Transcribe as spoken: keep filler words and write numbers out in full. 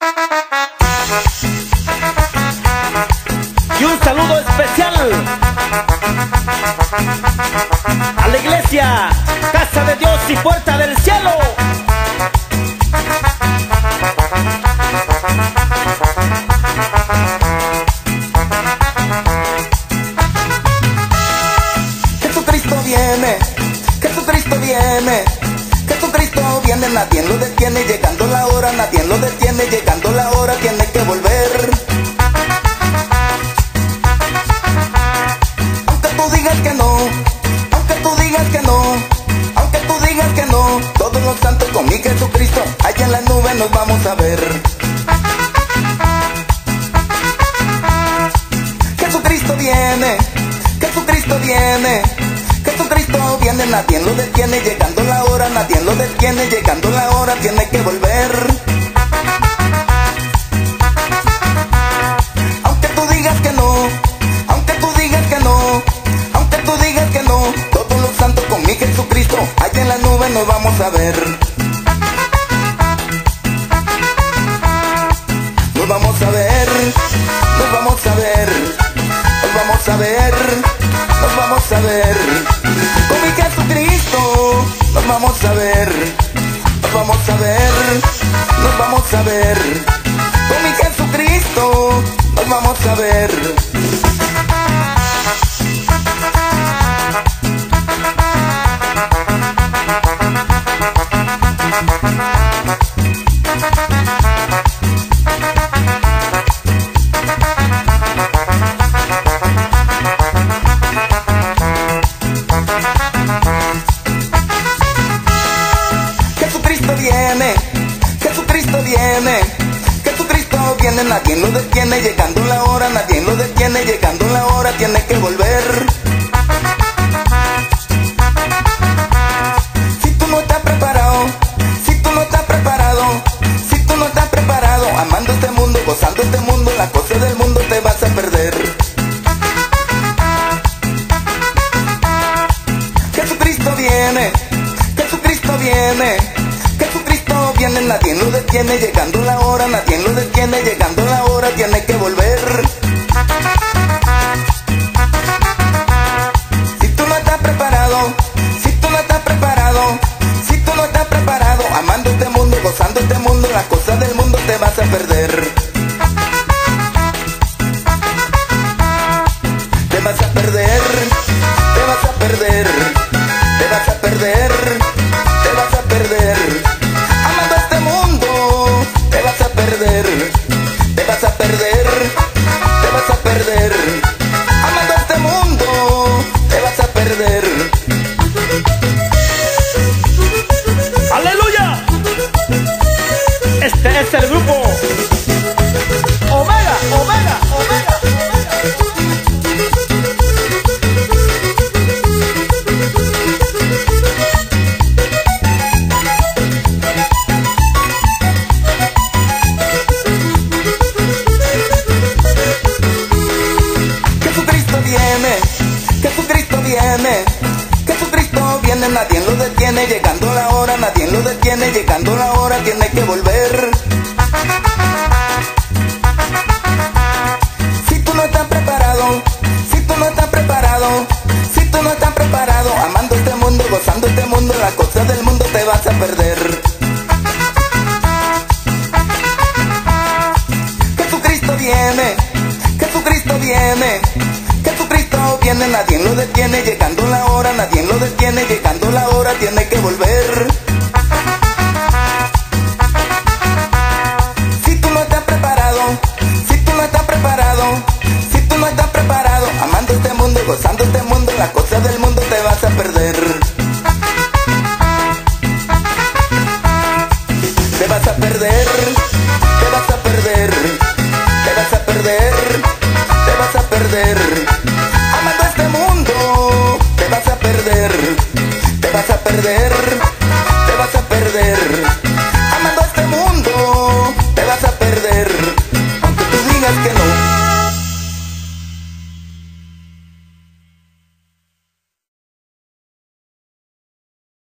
Y un saludo especial a la iglesia Casa de Dios y Puerta del Cielo. Jesucristo viene, Jesucristo viene, Jesucristo viene, nadie lo detiene, llegando la hora, nadie lo detiene, llegando la hora, tiene que volver. Aunque tú digas que no, aunque tú digas que no, aunque tú digas que no, todos los santos con mi Jesucristo, allá en la nube nos vamos a ver. Jesucristo viene, Jesucristo viene, Jesucristo viene, nadie lo detiene, llegando la hora, nadie lo detiene, llegando la hora, tiene que volver. Aunque tú digas que no, aunque tú digas que no, aunque tú digas que no, todos los santos con mi Jesucristo, allá en la nube nos vamos a ver. Nos vamos a ver, nos vamos a ver, nos vamos a ver, nos vamos a ver. Con mi Jesucristo nos vamos a ver, nos vamos a ver, nos vamos a ver. Con mi Jesucristo nos vamos a ver. Jesucristo viene, Jesucristo viene, Jesucristo viene, nadie lo detiene, llegando la hora, nadie lo detiene, llegando la hora, tiene que volver. Si tú no estás preparado, si tú no estás preparado, si tú no estás preparado, amando este mundo, gozando este mundo, las cosas del mundo te vas a perder. Jesucristo viene, Jesucristo viene, Jesucristo viene, nadie lo detiene, llegando la hora, nadie lo detiene, llegando la hora, tiene que volver. Si tú no estás preparado, si tú no estás preparado, si tú no estás preparado, amando este mundo, gozando este mundo, las cosas del mundo te vas a perder. Te vas a perder, te vas a perder, te vas a perder, te vas a perder. Amando este mundo, te vas a perder, te vas a perder, te vas a perder. Amando este mundo, te vas a perder. ¡Aleluya! Este es el grupo Omega, Omega, Omega, Jesucristo viene, Jesucristo viene, Jesucristo viene, nadie lo detiene, llegando la hora, nadie lo detiene, llegando la hora, tiene que volver. Si tú no estás preparado, si tú no estás preparado, si tú no estás preparado, amando este mundo, gozando este mundo, las cosas del mundo te vas a perder. Jesucristo viene, Jesucristo viene, Jesucristo viene, nadie lo detiene, llegando la hora, nadie lo detiene, llegando la hora, tiene que volver. Si tú no estás preparado, si tú no estás preparado, si tú no estás preparado, amando este mundo, gozando este mundo, las cosas del mundo te vas a perder. Te vas a perder, te vas a perder, te vas a perder, te vas a perder.